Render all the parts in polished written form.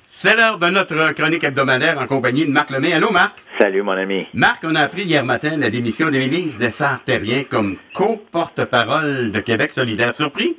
C'est l'heure de notre chronique hebdomadaire en compagnie de Marc Lemay. Allô, Marc? Salut, mon ami. Marc, on a appris hier matin la démission d'Émilie Lessard-Terrien comme co-porte-parole de Québec solidaire. Surpris?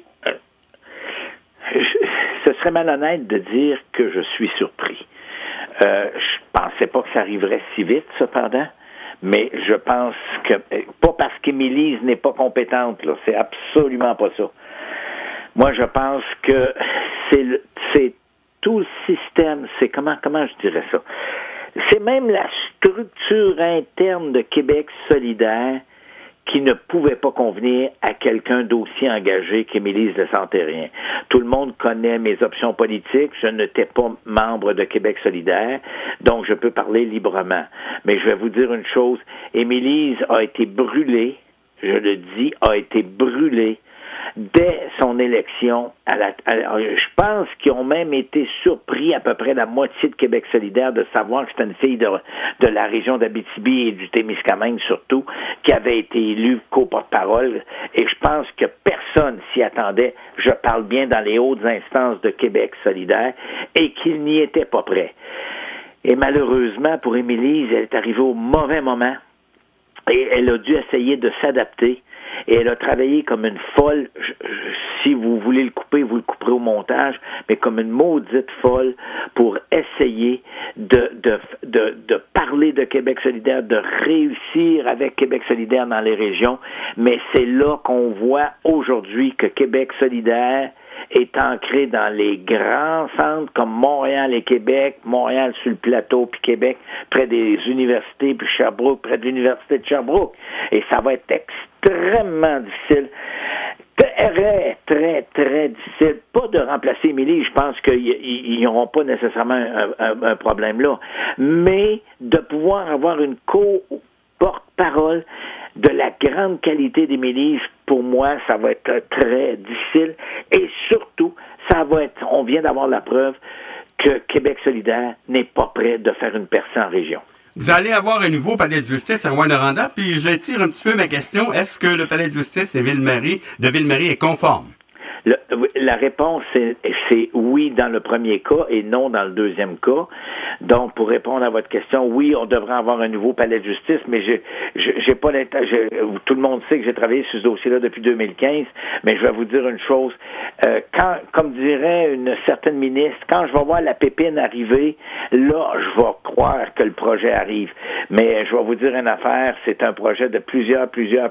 Ce serait malhonnête de dire que je suis surpris. Je pensais pas que ça arriverait si vite, cependant, mais je pense que, pas parce qu'Émilie n'est pas compétente, là, c'est absolument pas ça. Moi, je pense que c'est tout le système, c'est comment je dirais ça? C'est même la structure interne de Québec solidaire qui ne pouvait pas convenir à quelqu'un d'aussi engagé qu'Émilie Lessard-Terrien. Tout le monde connaît mes options politiques. Je n'étais pas membre de Québec solidaire, donc je peux parler librement. Mais je vais vous dire une chose, Émilie a été brûlée, je le dis, a été brûlée dès son élection. Je pense qu'ils ont même été surpris, à peu près la moitié de Québec solidaire, de savoir que c'était une fille de la région d'Abitibi et du Témiscamingue surtout, qui avait été élue co-porte-parole. Et je pense que personne s'y attendait. Je parle bien dans les hautes instances de Québec solidaire, et qu'il n'y était pas prêt. Et malheureusement, pour Émilie, elle est arrivée au mauvais moment. Et elle a dû essayer de s'adapter. Et elle a travaillé comme une folle, si vous voulez le couper, vous le couperez au montage, mais comme une maudite folle pour essayer de parler de Québec solidaire, de réussir avec Québec solidaire dans les régions. Mais c'est là qu'on voit aujourd'hui que Québec solidaire est ancré dans les grands centres comme Montréal et Québec, Montréal sur le plateau, puis Québec près des universités, puis Sherbrooke près de l'université de Sherbrooke. Et ça va être extrêmement difficile. Très, très, très difficile. Pas de remplacer Émilie, je pense qu'ils n'auront pas nécessairement un problème là. Mais de pouvoir avoir une co-porte-parole de la grande qualité d'Émilie, pour moi, ça va être très difficile. Et surtout, on vient d'avoir la preuve que Québec solidaire n'est pas prêt de faire une percée en région. Vous allez avoir un nouveau palais de justice à Rouyn-Noranda, puis j'étire un petit peu ma question. Est-ce que le palais de justice de Ville-Marie est conforme? La réponse, c'est oui dans le premier cas et non dans le deuxième cas. Donc, pour répondre à votre question, oui, on devrait avoir un nouveau palais de justice, mais j'ai pas tout le monde sait que j'ai travaillé sur ce dossier-là depuis 2015, mais je vais vous dire une chose. Comme dirait une certaine ministre, quand je vais voir la pépine arriver, là, je vais croire que le projet arrive. Mais je vais vous dire une affaire, c'est un projet de plusieurs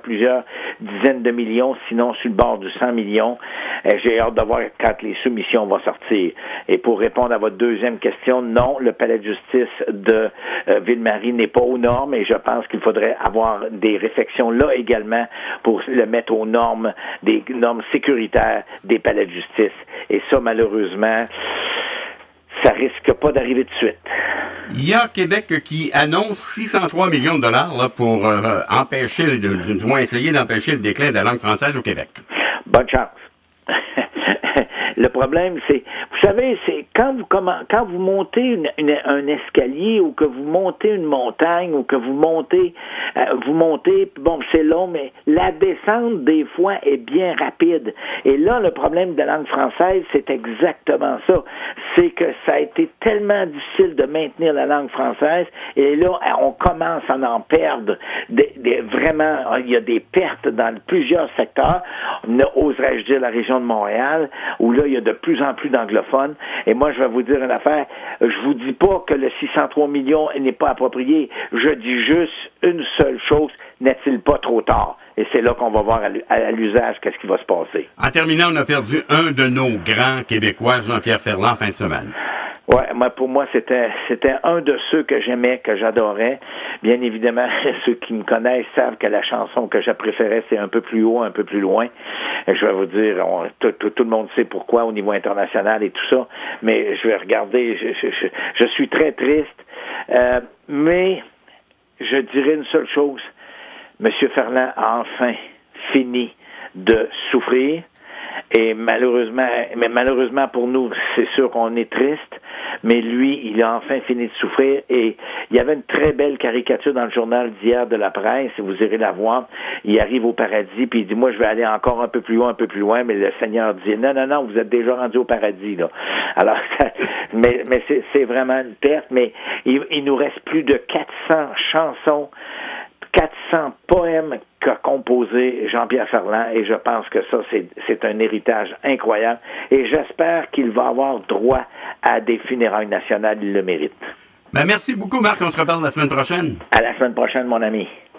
dizaines de millions, sinon sur le bord du 100 millions. J'ai hâte de voir quand les soumissions vont sortir. Et pour répondre à votre deuxième question, non, le palais de justice de Ville-Marie n'est pas aux normes et je pense qu'il faudrait avoir des réflexions là également pour le mettre aux normes, des normes sécuritaires des palais de justice. Et ça, malheureusement, ça risque pas d'arriver de suite. Il y a Québec qui annonce 603 millions de dollars là, pour empêcher, du moins essayer d'empêcher le déclin de la langue française au Québec. Bonne chance. Le problème, c'est, vous savez, c'est quand vous montez un escalier ou que vous montez une montagne ou que vous montez, bon, c'est long, mais la descente, des fois, est bien rapide. Et là, le problème de la langue française, c'est exactement ça. C'est que ça a été tellement difficile de maintenir la langue française et là, on commence à en perdre. Vraiment, il y a des pertes dans plusieurs secteurs. Oserais-je dire la région de Montréal, où là, il y a de plus en plus d'anglophones. Et moi, je vais vous dire une affaire. Je vous dis pas que le 603 millions n'est pas approprié. Je dis juste une seule chose. N'est-il pas trop tard? Et c'est là qu'on va voir à l'usage qu'est-ce qui va se passer. En terminant, on a perdu un de nos grands Québécois, Jean-Pierre Ferland, en fin de semaine. Ouais, pour moi, c'était un de ceux que j'aimais, que j'adorais. Bien évidemment, ceux qui me connaissent savent que la chanson que je préférais, c'est Un peu plus haut, un peu plus loin. Et je vais vous dire, tout le monde sait pourquoi au niveau international et tout ça, mais je vais regarder, je suis très triste, mais je dirais une seule chose, M. Ferland a enfin fini de souffrir. Et malheureusement pour nous, c'est sûr qu'on est triste, mais lui, il a enfin fini de souffrir. Et il y avait une très belle caricature dans le journal d'hier de la presse, vous irez la voir. Il arrive au paradis, puis il dit, moi, je vais aller encore un peu plus loin, mais le Seigneur dit, non, vous êtes déjà rendu au paradis, là. Alors, mais c'est vraiment une perte, mais il nous reste plus de 400 chansons, 400 poèmes qu'a composé Jean-Pierre Ferland, et je pense que ça, c'est un héritage incroyable, et j'espère qu'il va avoir droit à des funérailles nationales, il le mérite. Ben, merci beaucoup, Marc, on se reparle la semaine prochaine. À la semaine prochaine, mon ami.